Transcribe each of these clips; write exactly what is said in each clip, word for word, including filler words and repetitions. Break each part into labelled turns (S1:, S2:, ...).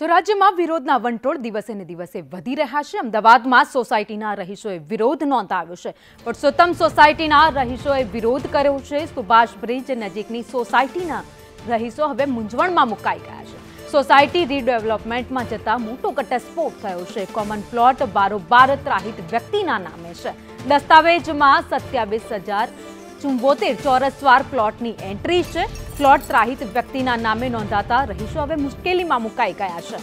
S1: તો રાજ્યમાં વિરોધના વંટોળ દિવસે ને દિવસે વધી રહ્યા છે। અમદાવાદમાં સોસાયટીના રહીશોએ વિરોધ નોંધાવ્યો છે। પુરુષોત્તમ સોસાયટીના રહીશોએ વિરોધ કર્યો છે। સુભાષ બ્રિજ નજીકની સોસાયટીના રહીશો હવે મૂંઝવણમાં મુકાઈ ગયા છે। સોસાયટી રીડેવલપમેન્ટમાં જતા મોટો ઘટસ્ફોટ થયો છે। કોમન પ્લોટ બારોબાર ત્રાહિત વ્યક્તિના નામે છે। દસ્તાવેજમાં સત્યાવીસ હજાર ચુંબોતેર ચોરસવાર પ્લોટની એન્ટ્રી છે। प्लॉट ત્રાહિત વ્યક્તિના નામે નોંધાતા રહીશો હવે મુશ્કેલીમાં મુકાઈ ગયા છે।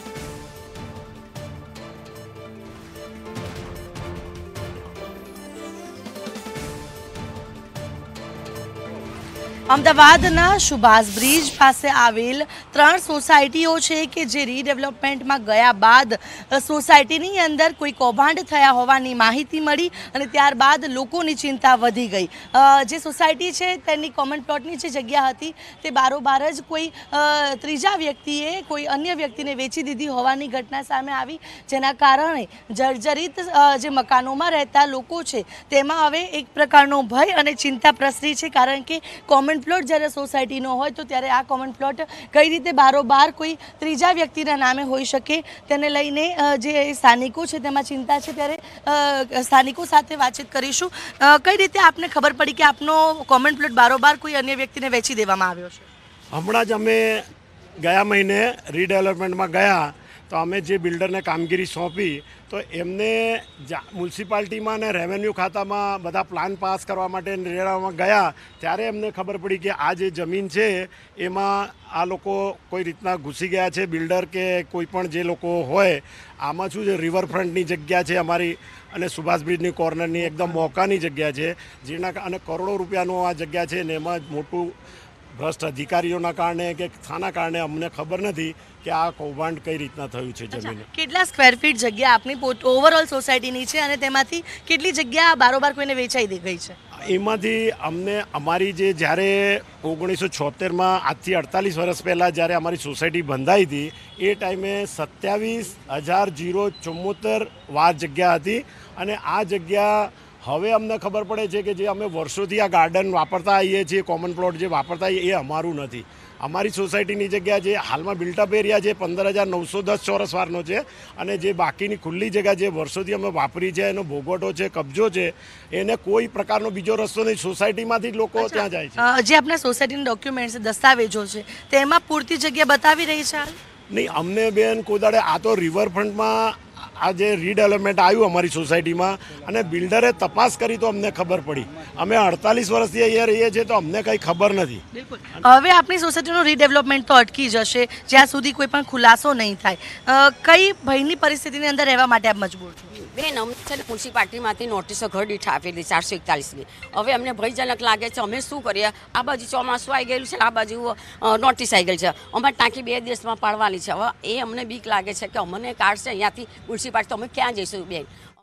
S2: અમદાવાદના સુભાષ બ્રિજ પાસે આવેલ ત્રણ સોસાયટીઓ છે કે જે રીડેવલપમેન્ટમાં ગયા બાદ સોસાયટીની અંદર કોઈ કૌભાંડ થયા હોવાની માહિતી મળી અને ત્યારબાદ લોકોની ચિંતા વધી ગઈ। જે સોસાયટી છે તેની કોમન પ્લોટની જે જગ્યા હતી તે બારોબાર જ કોઈ ત્રીજા વ્યક્તિએ કોઈ અન્ય વ્યક્તિને વેચી દીધી હોવાની ઘટના સામે આવી, જેના કારણે જર્જરિત જે મકાનોમાં રહેતા લોકો છે તેમાં હવે એક પ્રકારનો ભય અને ચિંતા પ્રસરી છે। કારણ કે કોમન પ્લોટ જ્યારે સોસાયટીનો હોય તો ત્યારે આ કોમન પ્લોટ કઈ રીતે બારોબાર કોઈ ત્રીજા વ્યક્તિના નામે હોઈ શકે તેને લઈને જે સ્થાનિકો છે તેમાં ચિંતા છે। ત્યારે સ્થાનિકો સાથે વાતચીત કરીશું। કઈ રીતે આપને ખબર પડી કે આપનો કોમન પ્લોટ બારોબાર કોઈ અન્ય વ્યક્તિને વેચી દેવામાં આવ્યો છે?
S3: હમણાં જ અમે ગયા મહિને રીડેવલપમેન્ટમાં ગયા તો અમે જે બિલ્ડરને કામગીરી સોંપી તો એમને મ્યુનિસિપાલિટીમાં અને રેવન્યુ ખાતામાં બધા પ્લાન પાસ કરવા માટે રેડામાં ગયા ત્યારે એમને ખબર પડી કે આ જે જમીન છે એમાં આ લોકો કોઈ રીતના ઘૂસી ગયા છે। બિલ્ડર કે કોઈ પણ જે લોકો હોય આમાં શું છે, રિવરફ્રન્ટની જગ્યા છે અમારી અને સુભાષ બ્રિજની કોર્નરની એકદમ મોકાની જગ્યા છે, જેના અને કરોડો રૂપિયાનું આ જગ્યા છે ને એમાં મોટું ભ્રષ્ટ અધિકારીઓના કારણે કે શાના કારણે અમને ખબર નથી કે આ કૌભાંડ કઈ રીતના થયું છે। જમીન
S2: કેટલા સ્ક્વેર ફીટ જગ્યા આપની ઓવરઓલ સોસાયટીની છે અને તેમાંથી કેટલી જગ્યા બારોબાર કોઈને વેચાઈ દે ગઈ છે?
S3: એમાંથી અમને અમારી જે જ્યારે ઓગણીસો છોતેરમાં આજથી અડતાલીસ વર્ષ પહેલાં જ્યારે અમારી સોસાયટી બંધાઈ હતી એ ટાઈમે સત્યાવીસ હજાર જીરો ચુમ્મોતેર વાર જગ્યા હતી અને આ જગ્યા હવે અમને ખબર પડે છે કે જે અમે વર્ષોથી આ ગાર્ડન વાપરતા આવીએ છીએ, કોમન પ્લોટ જે વાપરતા આવીએ એ અમારું નથી। અમારી સોસાયટીની જગ્યા જે હાલમાં બિલ્ટઅપ એરિયા છે પંદર હજાર નવસો દસ ચોરસ વારનો છે અને જે બાકીની ખુલ્લી જગ્યા જે વર્ષોથી અમે વાપરી છે એનો ભોગવટો છે, કબજો છે, એને કોઈ પ્રકારનો બીજો રસ્તો નહીં, સોસાયટીમાંથી જ લોકો ત્યાં જાય છે।
S2: જે આપણા સોસાયટીના ડોક્યુમેન્ટ્સ દસ્તાવેજો છે તેમાં પૂરતી જગ્યા બતાવી રહી છે?
S3: નહીં, અમને બેન કોદાડે આ તો રિવરફ્રન્ટમાં આ જે રીડેવલપમેન્ટ આવ્યું અમારી સોસાયટીમાં અને બિલ્ડરે તપાસ કરી તો અમને ખબર પડી। અમે અડતાલીસ વર્ષથી અહીંયા રહીએ છીએ તો અમને કંઈ ખબર નથી।
S2: બિલકુલ, હવે આપણી સોસાયટીનું રીડેવલપમેન્ટ તો અટકી જશે જ્યાં સુધી કોઈ પણ ખુલાસો નહીં થાય। કઈ ભયની પરિસ્થિતિની અંદર રહેવા માટે આપ મજબૂર છો?
S4: બેન, અમને છે ને મ્યુનિસિપાલિટીમાંથી નોટિસો ઘર દીઠ આપેલી ચારસો એકતાલીસની। હવે અમને ભયજનક લાગે છે, અમે શું કરીએ? આ બાજુ ચોમાસું આવી ગયેલું છે, આ બાજુ નોટિસ આવી ગયેલી છે, અમારે ટાંકી બે દિવસમાં પાડવાની છે। હવે એ અમને બીક લાગે છે કે અમને કાઢશે અહીંયાથી મ્યુનિસિપાલિટી, તો અમે ક્યાં જઈશું બેન?